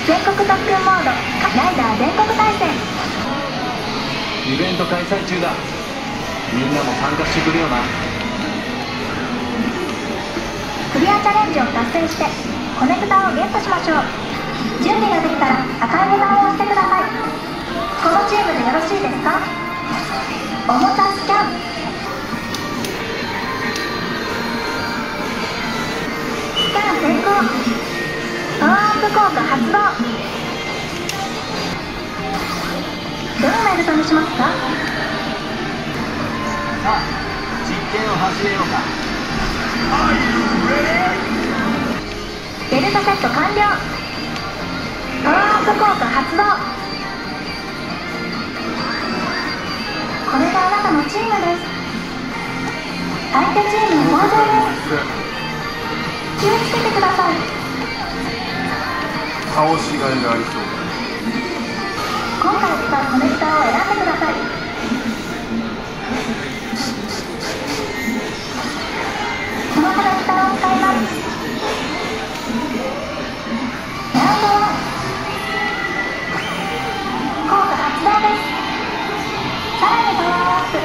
全国特訓モードライダー全国対戦。 イベント開催中だ。みんなも参加してくれよな。 クリアチャレンジを達成してコネクタをゲットしましょう。準備ができたら赤いボタンを押してください。このチームでよろしいですか？おもちゃスキャン。スキャン成功。パワーアップ効果発動。どのメルトにしますか？ さあ、実験を始めようか。 ベルトセット完了。パワーアップ効果発動。これがあなたのチームです。相手チームの登場です。気をつけてください。 倒しがいがありそうだ。 今回使うコネクタを選んでください。このコネクタを使います。ラウンド1、効果発動です。さらにパワーアップ。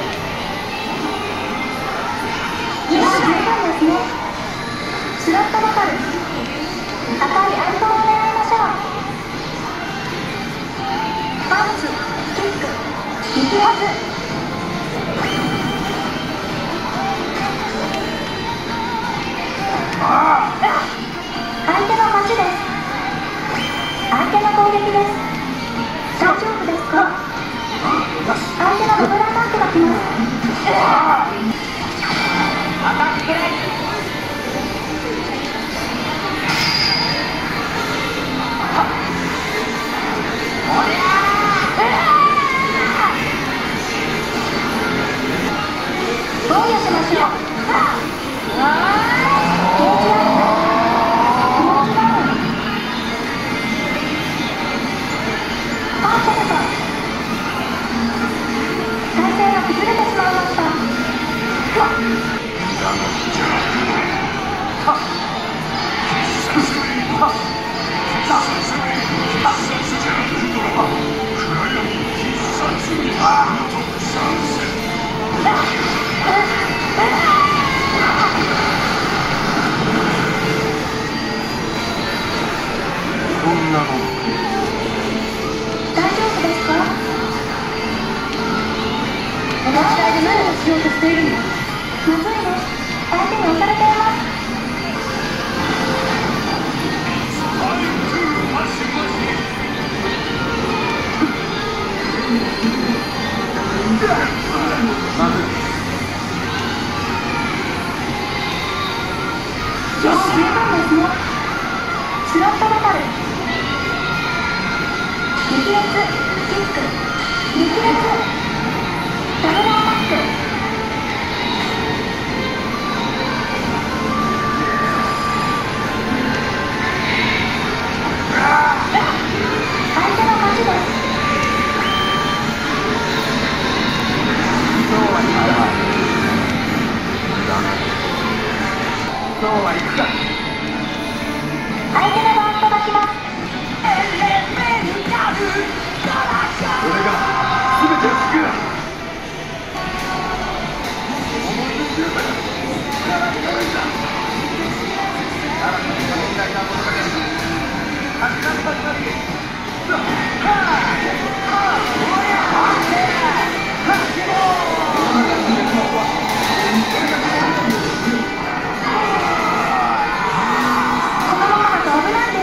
今の十分ですね。スロットボトル、赤いアイコンを狙いましょう。パンチ、キック、力圧。相手の勝ちです。相手の攻撃です。大丈夫ですか？相手のダブルアタックが来ます。アタックライト。防御しましょう。スロットバトル、激烈、キック、激烈、ダブルアタック。相手の勝ちです。 今日は行くか。 相手のバーストが来ます。 俺が全てを救う。 このままだと危ない。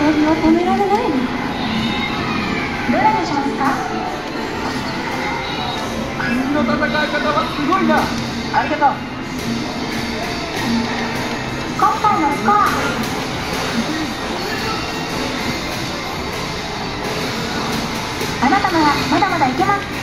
びは止められないの。どれにしますか？ 君の戦い方はすごいな。ありがとう。 今回のスコア、あなたならまだまだいけます。